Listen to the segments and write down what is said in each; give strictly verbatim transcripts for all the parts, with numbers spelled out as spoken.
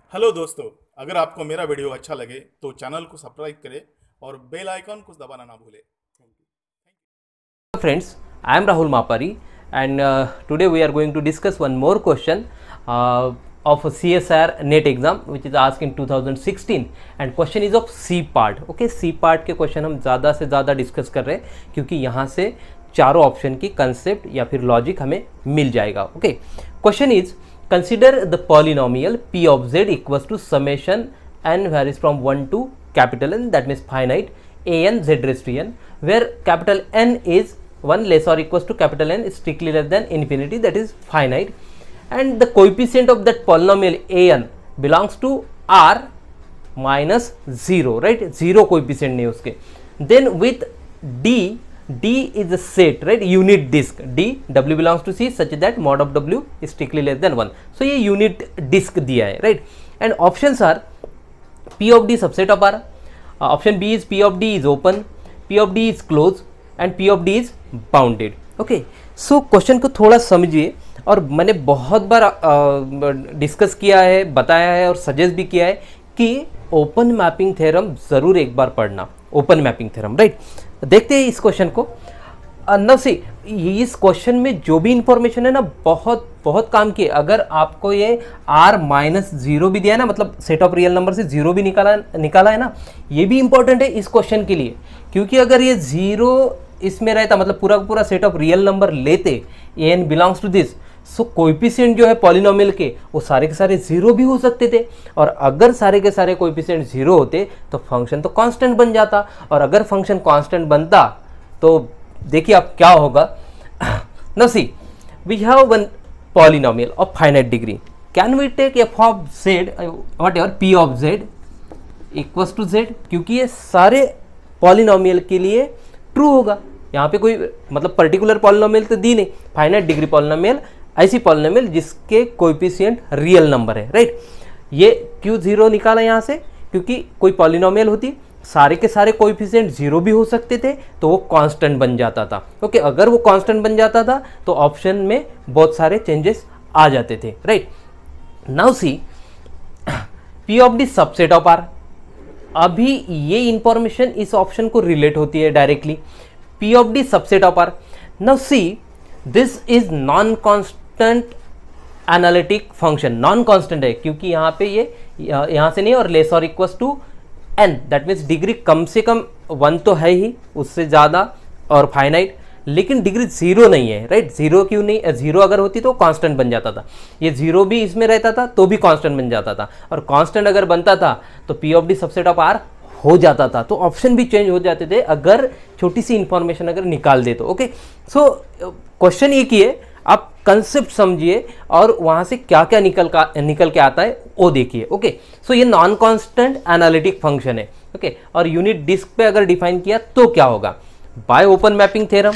Hello दोस्तों, अगर आपको मेरा वीडियो अच्छा लगे तो चैनल को सब्सक्राइब करें और बेल आइकन को दबाना ना भूलें। Friends, I am Rahul Mapari, and uh, today we are going to discuss one more question uh, of a C S I R NET exam which is asked in two thousand sixteen, and question is of C part. Okay, C part के question हम ज़्यादा से ज़्यादा discuss कर रहे हैं क्योंकि यहाँ से चारों ऑप्शन की कंसेप्ट या फिर लॉजिक हमें मिल जाएगा. Okay, question is consider the polynomial p of z equals to summation n varies from one to capital N, that means finite a n z raised to n, where capital N is one less or equals to capital N is strictly less than infinity, that is finite, and the coefficient of that polynomial a n belongs to R minus zero, right? Zero coefficient नहीं उसके. Then with D, D is a set, right? Unit disk. D, W belongs to C such that mod of W is strictly less than one. So ये unit disk दिया है, right? And options are P of D subset of R. Uh, option B is P of D is open, P of D is closed, and P of D is bounded. Okay. So question को थोड़ा समझिए, और मैंने बहुत बार discuss uh, किया है, बताया है और सजेस्ट भी किया है कि ओपन मैपिंग थ्योरम जरूर एक बार पढ़ना. Open mapping theorem, right? देखते हैं इस क्वेश्चन को. नव सी इस क्वेश्चन में जो भी इंफॉर्मेशन है ना, बहुत बहुत काम की है. अगर आपको ये आर माइनस जीरो भी दिया है ना, मतलब सेट ऑफ रियल नंबर से जीरो भी निकाला निकाला है ना, ये भी इंपॉर्टेंट है इस क्वेश्चन के लिए. क्योंकि अगर ये जीरो इसमें रहता, मतलब पूरा पूरा सेट ऑफ रियल नंबर लेते, a n belongs to this, so coefficient जो है पॉलिनोमियल के वो सारे के सारे जीरो भी हो सकते थे. और अगर सारे के सारे कोएफिशिएंट जीरो होते तो फंक्शन तो कांस्टेंट बन जाता. और अगर फंक्शन कांस्टेंट बनता तो देखिए अब क्या होगा. Now see, we have one polynomial of finite degree. Can we take f of z whatever p of z equals to z, क्योंकि ये सारे पॉलिनोमियल के लिए ट्रू होगा. यहाँ पे कोई मतलब पर्टिकुलर पॉलिनोमियल तो दी नहीं, फाइनाइट डिग्री पॉलिनोमियल, ऐसी पॉलिनोमियल जिसके कोएफिशिएंट रियल नंबर है, राइट? ये क्यों जीरो निकाला यहाँ से? क्योंकि कोई पॉलिनोमियल होती सारे के सारे कोएफिशिएंट जीरो भी हो सकते थे तो वो कांस्टेंट बन जाता था. ओके, अगर वो कांस्टेंट बन जाता था तो ऑप्शन में बहुत सारे चेंजेस आ जाते थे, right? Now see P of D subset of R. अभी ये इंफॉर्मेशन इस ऑप्शन को रिलेट होती है directly. P of D subset of R. Now see, this is non-constant analytic function. Non-constant है क्योंकि यहाँ पे ये यहाँ से नहीं, और लेस और equals to n, that means degree कम से कम वन तो है ही, उससे ज़्यादा और फाइनाइट, लेकिन डिग्री जीरो नहीं है, राइट? जीरो क्यों नहीं? जीरो अगर होती तो कांस्टेंट बन जाता था. ये जीरो भी इसमें रहता था तो भी कांस्टेंट बन जाता था, और कांस्टेंट अगर बनता था तो P of D subset of R हो जाता था. तो ऑप्शन भी चेंज हो जाते थे अगर छोटी सी इंफॉर्मेशन अगर निकाल दे तो. ओके, सो क्वेश्चन ये की है, आप कंसेप्ट समझिए और वहां से क्या क्या निकल का निकल के आता है वो देखिए. ओके, सो ये नॉन कांस्टेंट एनालिटिक फंक्शन है. ओके, और यूनिट डिस्क पे अगर डिफाइन किया तो क्या होगा? By open mapping theorem,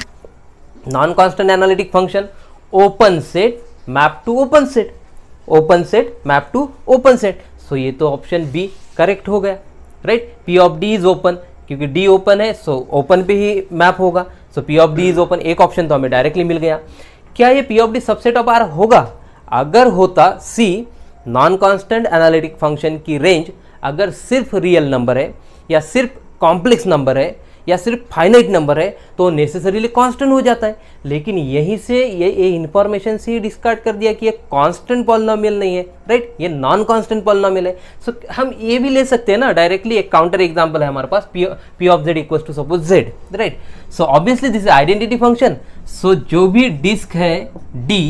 non constant analytic function, open set map to open set, open set map to open set. So ये तो ऑप्शन बी करेक्ट हो गया, right? P of D is open, क्योंकि D open है so open पे ही map होगा. So P of D is open, एक ऑप्शन तो हमें डायरेक्टली मिल गया. क्या ये P of D subset of R होगा? अगर होता, C non constant analytic function की रेंज अगर सिर्फ रियल नंबर है या सिर्फ कॉम्प्लेक्स नंबर है या सिर्फ फाइनाइट नंबर है तो नेसेसरीली कांस्टेंट हो जाता है. लेकिन यहीं से ये ये इंफॉर्मेशन से ही डिस्कार्ड कर दिया कि ये कांस्टेंट पॉलिनोमियल नहीं है, राइट? ये नॉन कांस्टेंट पॉलिनोमियल है. सो so, हम ये भी ले सकते हैं ना डायरेक्टली. एक काउंटर एग्जांपल है हमारे पास, p p of z equals to suppose z, right? So obviously this is identity function. So जो भी डिस्क है d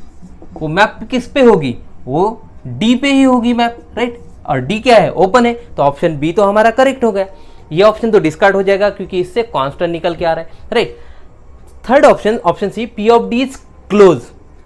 वो मैप किस पे होगी? वो d पे ही होगी मैप, राइट? और d क्या है? ओपन है. तो ऑप्शन बी तो हमारा करेक्ट हो गया. ये ऑप्शन तो डिस्कार्ड हो जाएगा क्योंकि इससे कांस्टेंट निकल के आ रहा है, right? Third option, option C, P of D is close.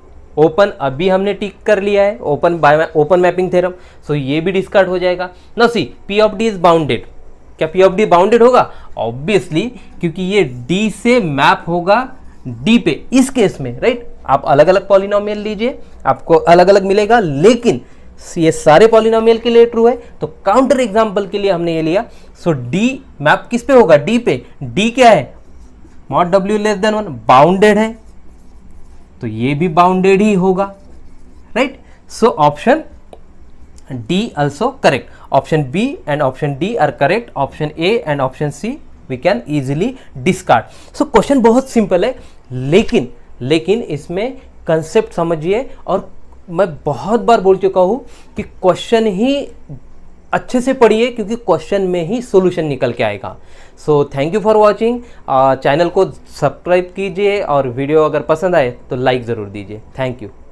Open अभी हमने टिक कर लिया है, open by open mapping theorem, so ये भी डिस्कार्ड हो जाएगा. Now see, P of D is bounded. क्या P ऑफ D बाउंडेड होगा? ऑब्वियसली, क्योंकि ये D से मैप होगा D पे इस केस में, राइट? आप अलग अलग पॉलिनोमियल लीजिए, आपको अलग अलग मिलेगा, लेकिन ये सारे पॉलिनोमियल के लिए ट्रू है. तो काउंटर एग्जांपल के लिए हमने ये लिया. सो डी मैप किस पे होगा? डी पे. डी क्या है? मॉड डब्ल्यू लेस देन वन, बाउंडेड है तो ये भी बाउंडेड ही होगा, right? So option D also correct. Option B and option D are correct. Option A and option C we can easily discard. So question बहुत सिंपल है, लेकिन लेकिन इसमें कंसेप्ट समझिए, और मैं बहुत बार बोल चुका हूँ कि क्वेश्चन ही अच्छे से पढ़िए, क्योंकि क्वेश्चन में ही सॉल्यूशन निकल के आएगा. So thank you for watching. Channel को सब्सक्राइब कीजिए, और वीडियो अगर पसंद आए तो लाइक ज़रूर दीजिए. Thank you.